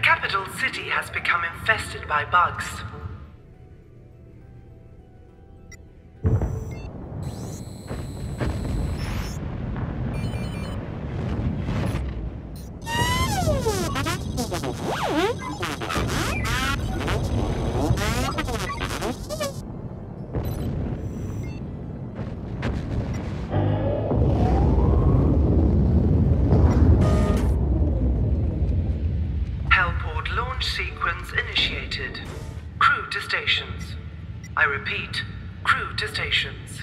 capital city has become infested by bugs. Sequence initiated. Crew to stations. I repeat, crew to stations.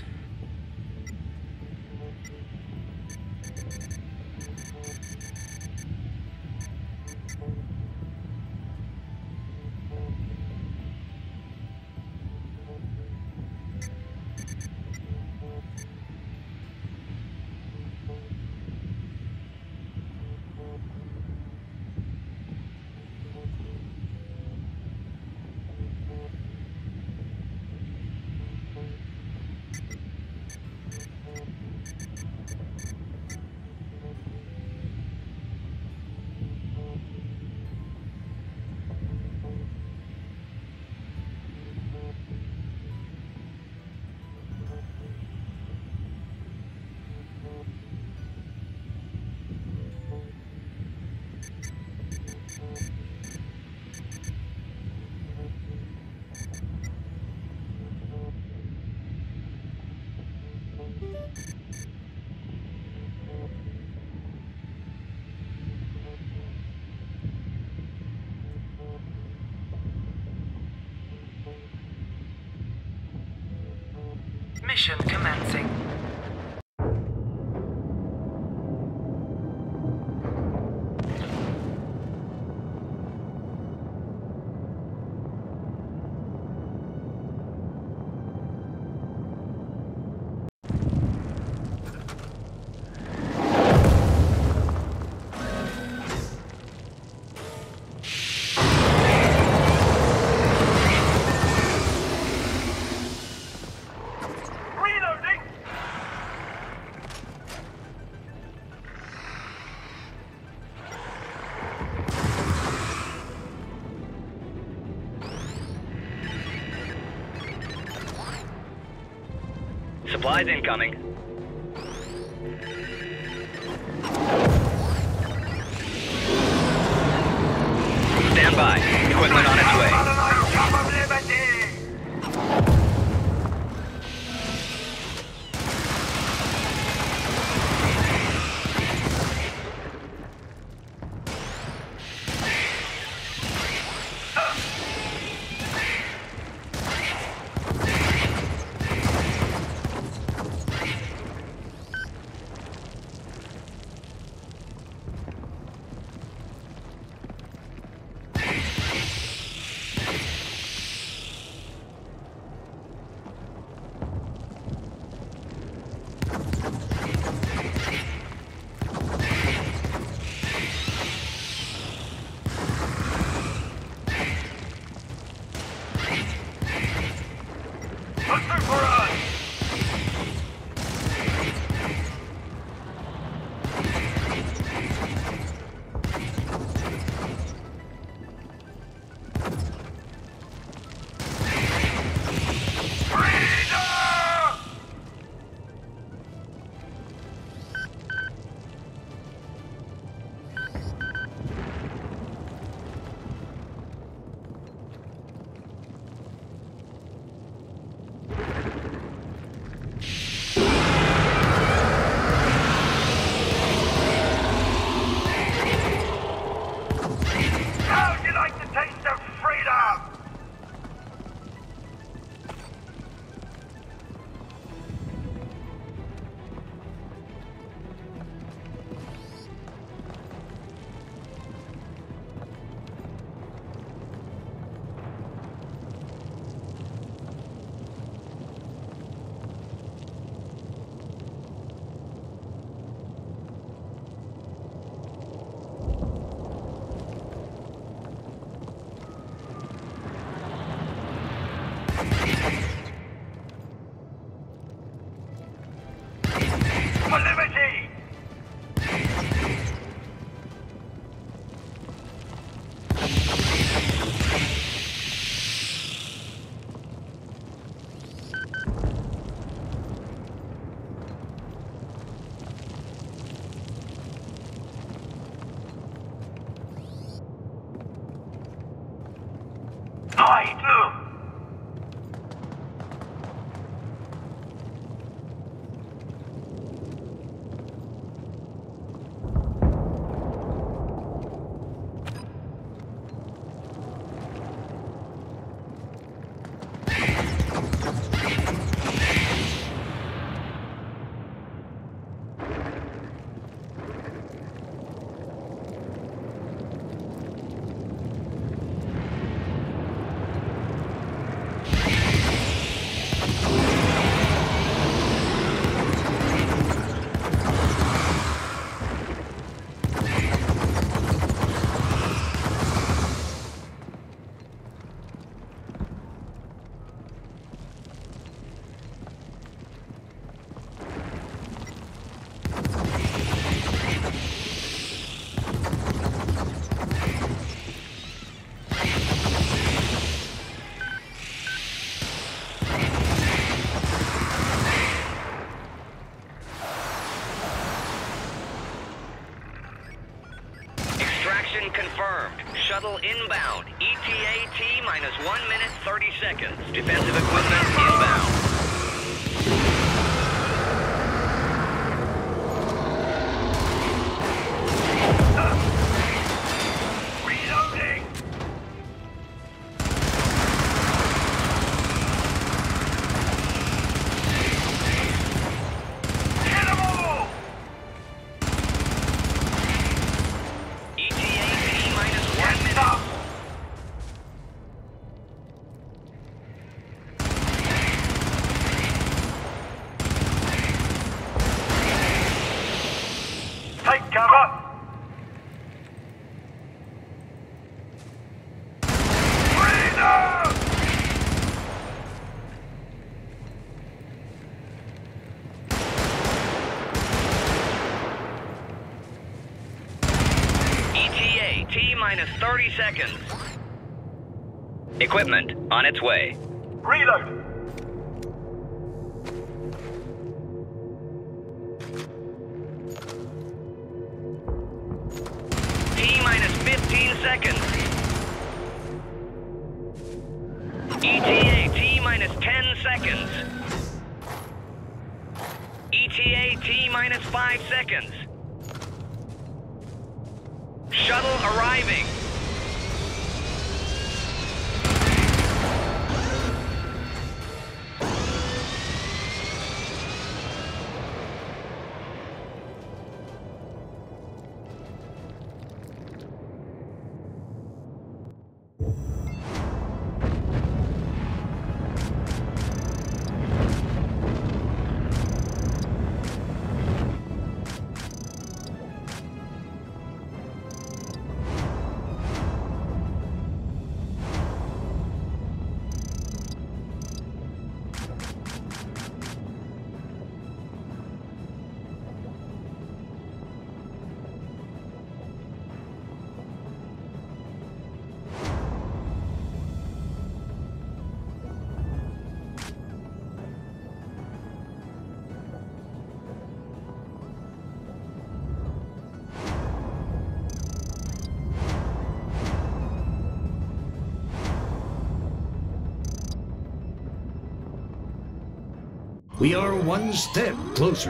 Mission commencing. Supplies incoming. Stand by. Equipment on its way. Hide! Extraction confirmed. Shuttle inbound. ETA T minus 1 minute 30 seconds. Defensive equipment inbound. Reloading! Get them all! ETA T minus 1 minute. Stop! Take cover! Reload! ETA T minus 30 seconds. Equipment on its way. Reload! T minus 15 seconds. ETA T minus 10 seconds. ETA T minus 5 seconds. Shuttle arriving. We are one step closer.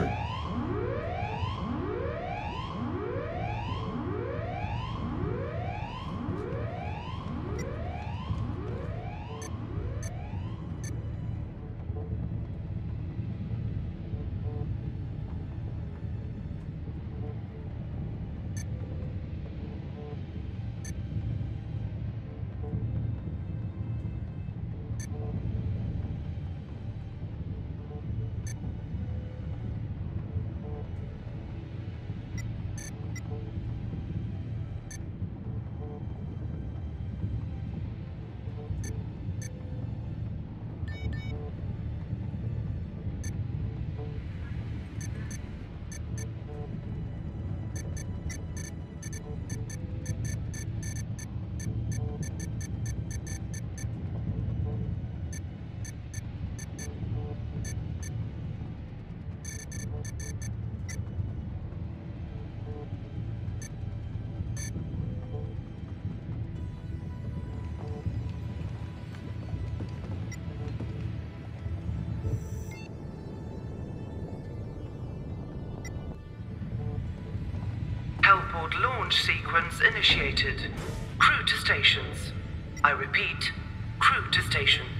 Scheduled launch sequence initiated. Crew to stations. I repeat, crew to stations.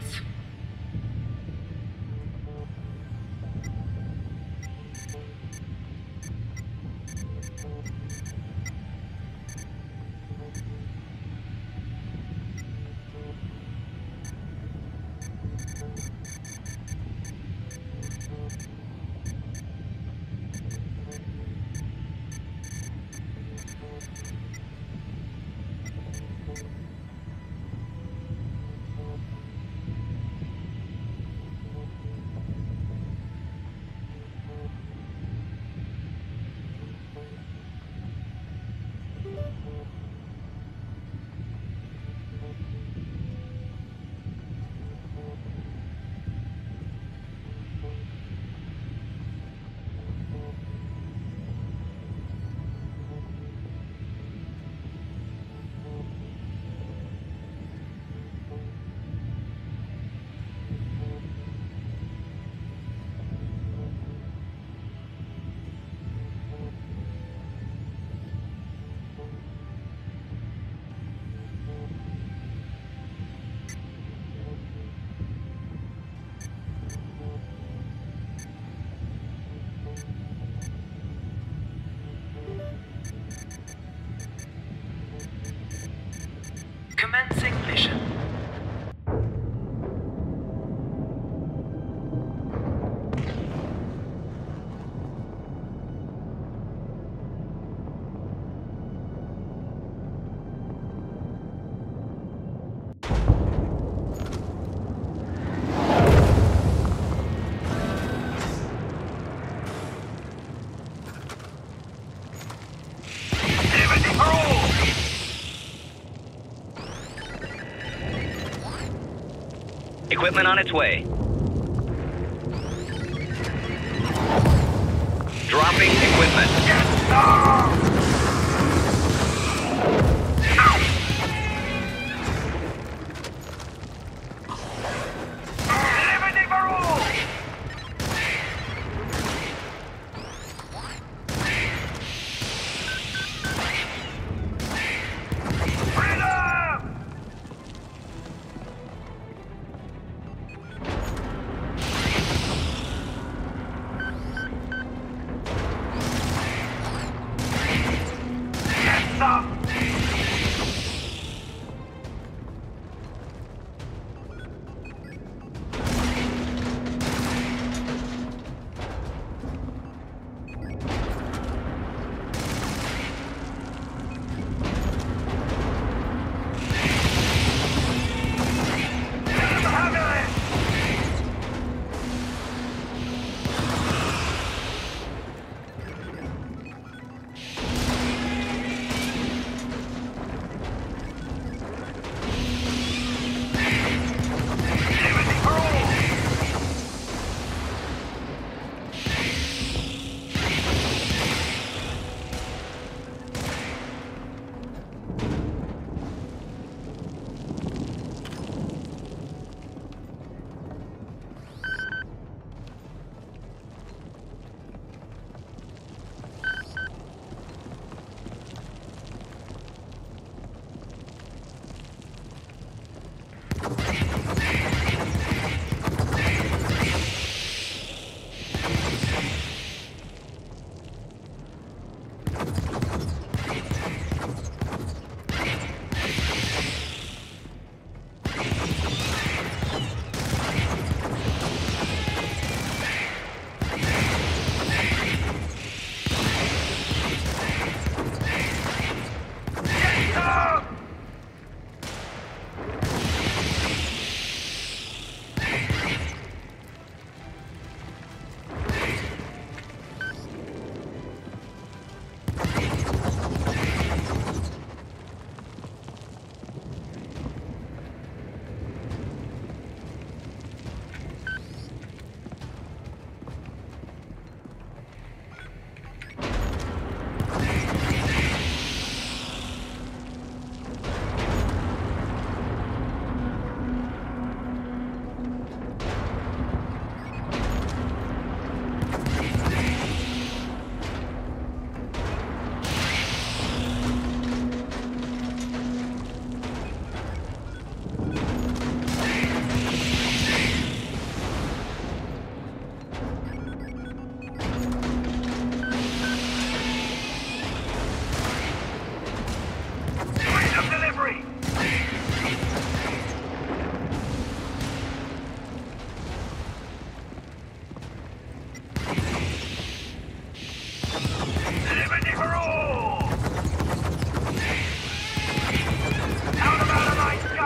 Commencing mission. Liberty for all! Equipment on its way. Dropping equipment. Liberty for all! Freedom!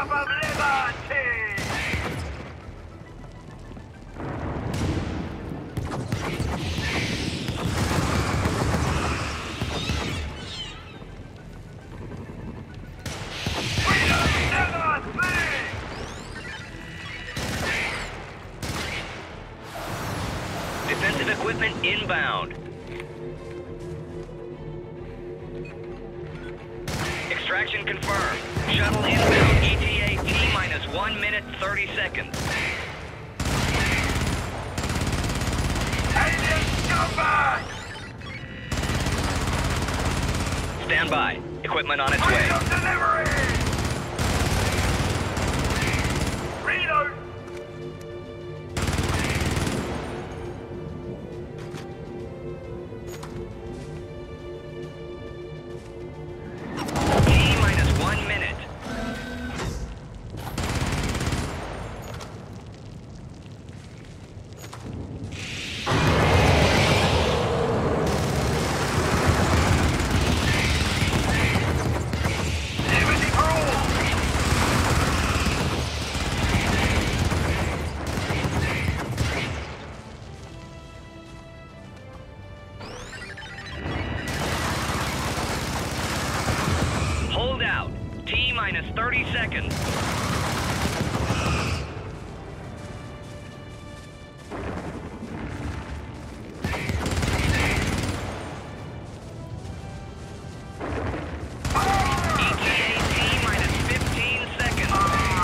cup of liberty! Freedom never sleeps! Defensive equipment inbound. Extraction confirmed. Shuttle inbound. ETA T minus 1 minute 30 seconds. Alien scumbags! Stand by. Equipment on its way. Freedom delivery! Reload! T minus 1 minute. Liberty for all! Hold out. T minus 30 seconds. ETA T minus 15 seconds.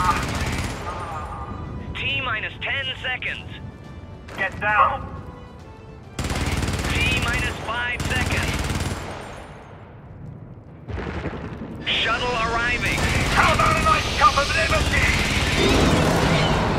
T minus 10 seconds. Get down! T minus 5 seconds. Shuttle arriving. How about a nice cup of liberty?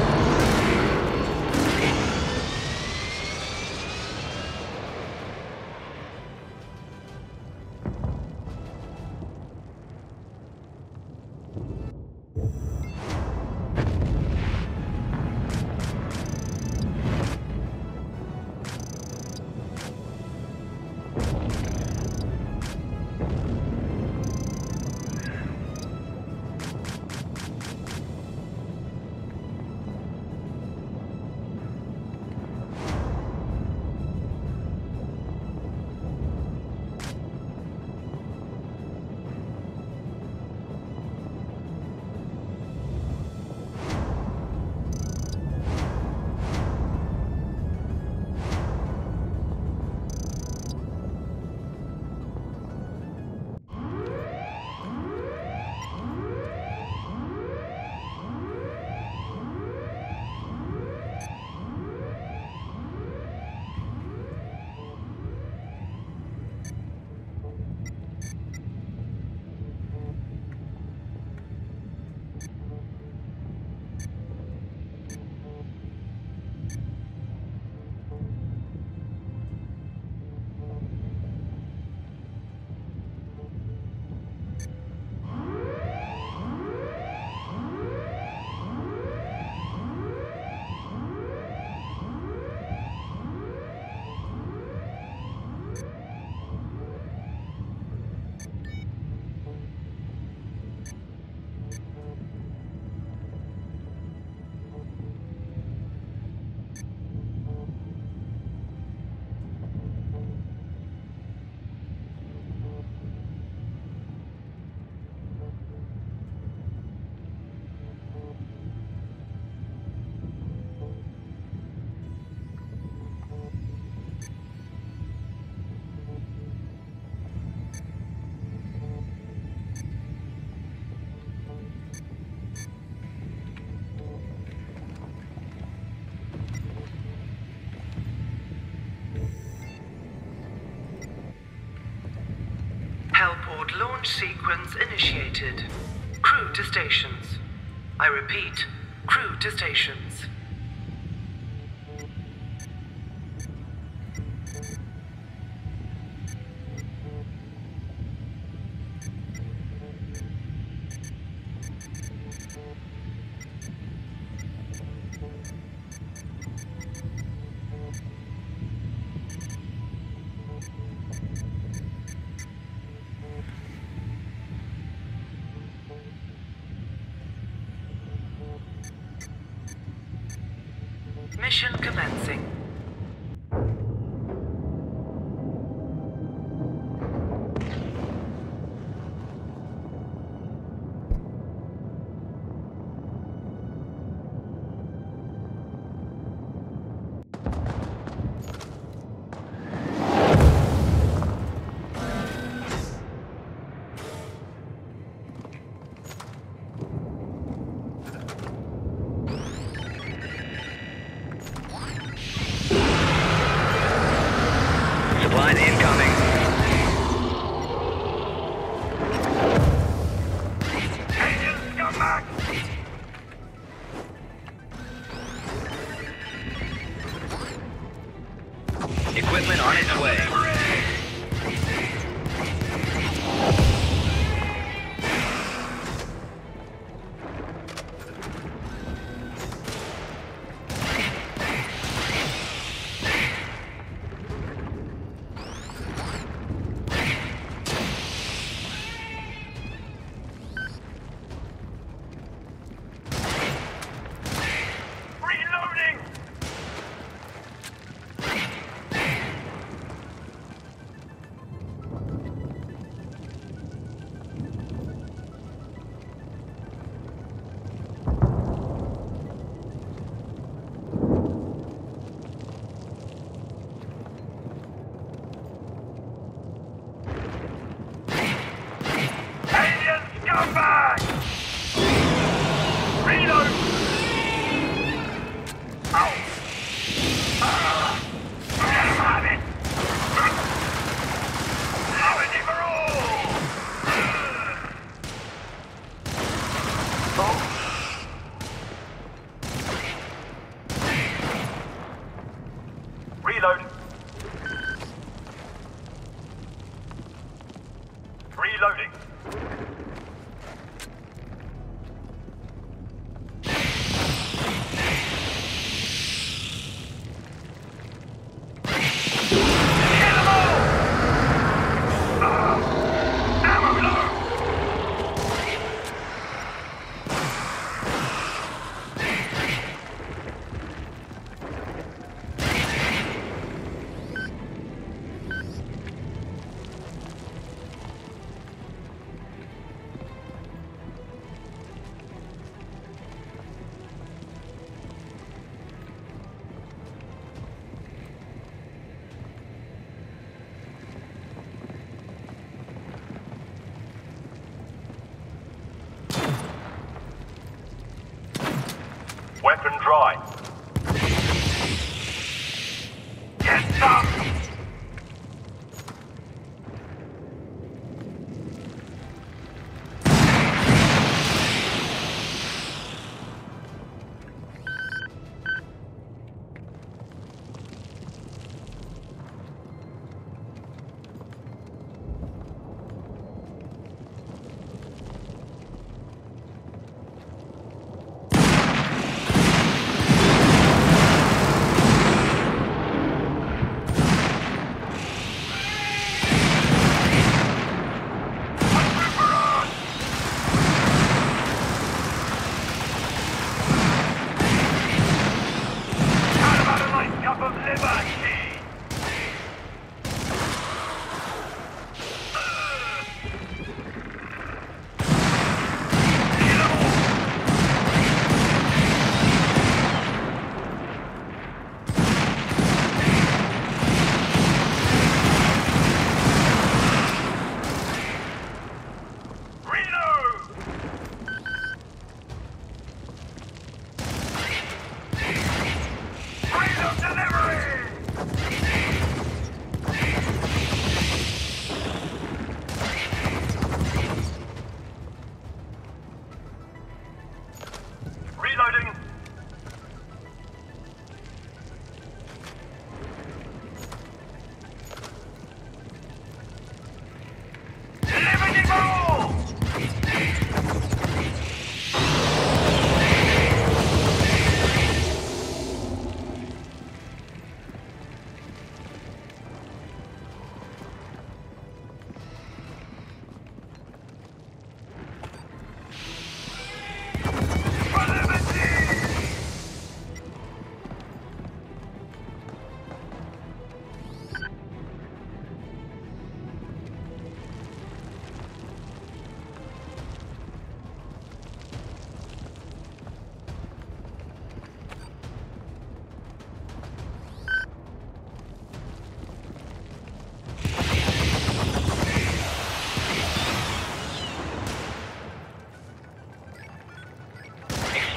Hellport launch sequence initiated. Crew to stations. I repeat, crew to stations. Mission commencing. Supplies incoming. Alien scumbag! Equipment on its way. Reloading! Alien scumbag! Reload! Ow! Have it! How is it for all? Reload! Reloading! Kill them all! Ammo low! Weapon dry. Get some!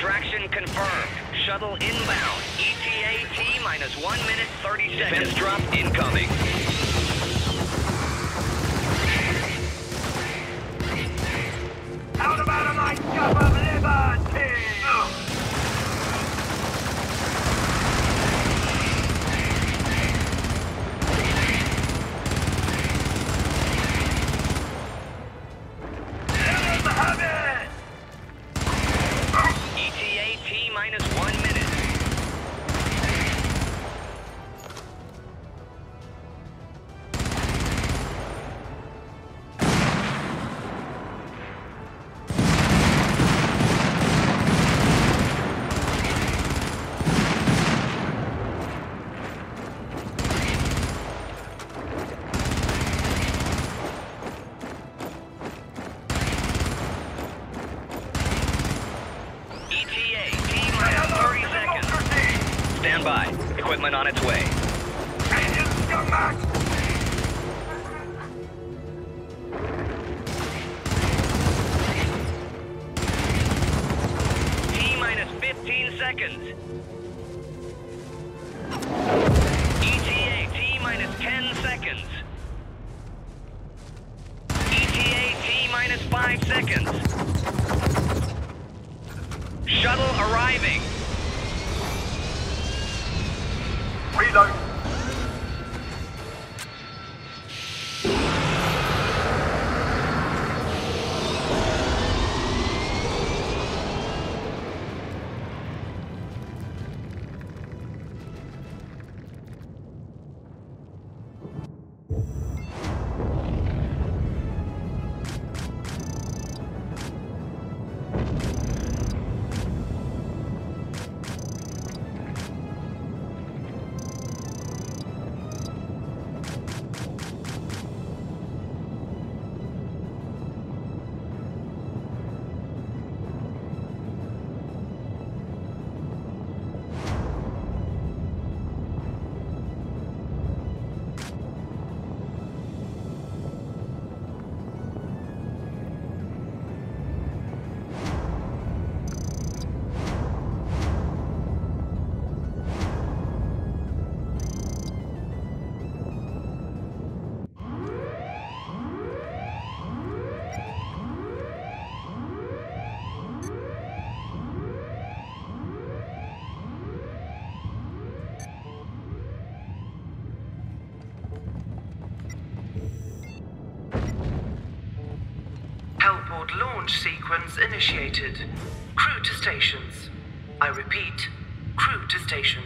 Extraction confirmed. Shuttle inbound. ETA T minus 1 minute 30 seconds. Defense drop incoming. Out of my cup of liberty! Let them have it! ETA T minus 1 minute. ETA T minus 30 seconds. Stand by. Equipment on its way. And you scumbag! T minus 15 seconds. ETA T minus 10 seconds. ETA T minus 5 seconds. Shuttle arriving. Reload! Hellport launch sequence initiated. Crew to stations. I repeat, crew to stations.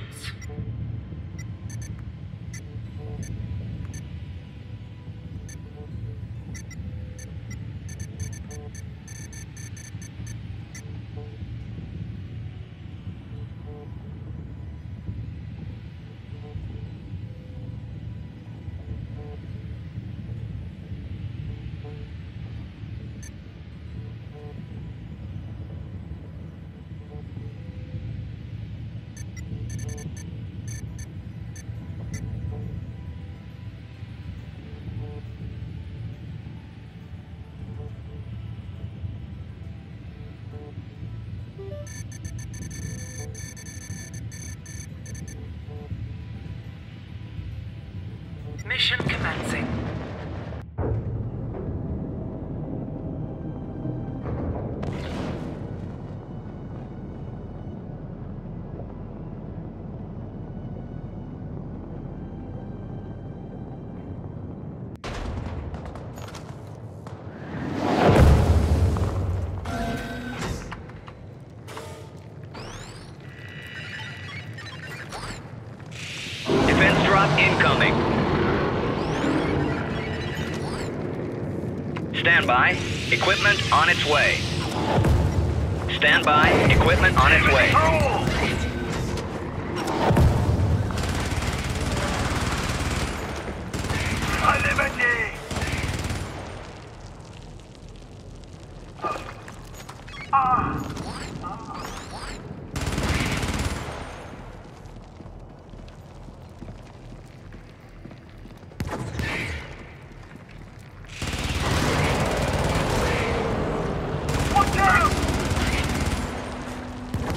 Mission commencing. Defense drop incoming. Stand by. Equipment on its way. Stand by. Equipment on its way. My liberty! Watch out!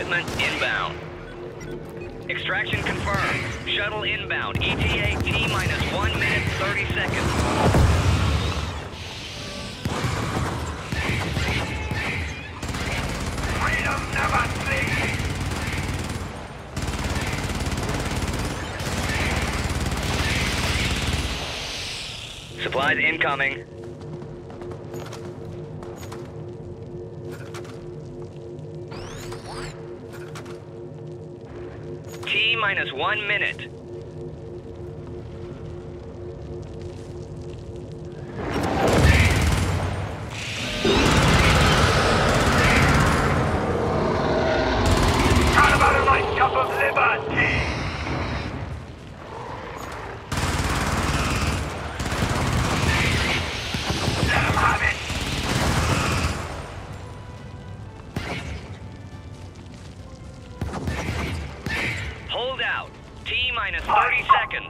equipment inbound. Extraction confirmed. Shuttle inbound. ETA T minus 1 minute 30 seconds. Freedom never sleeps! Supplies incoming. T minus 1 minute. How about a nice cup of liberty? Let 'em have it! Hold out. T minus 30 seconds.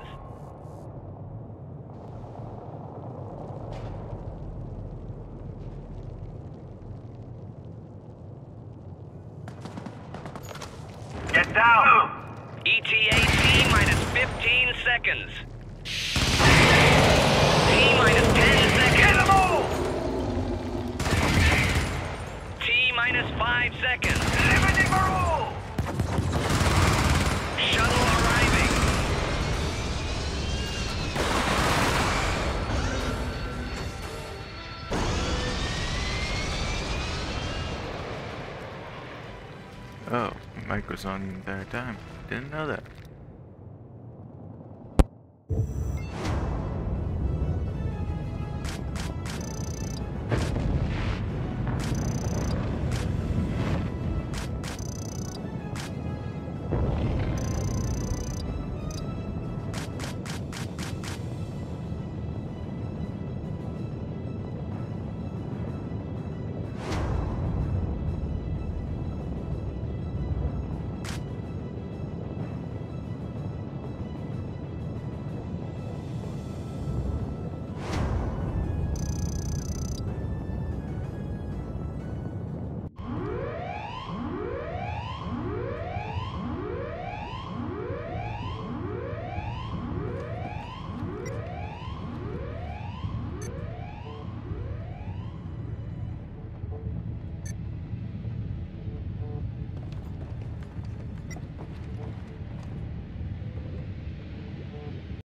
Get down! ETA T minus 15 seconds. T minus 10 Get seconds. 'em all! T minus 5 seconds. Liberty for all! Shuttle arriving. Oh, my mic was on the entire time. Didn't know that.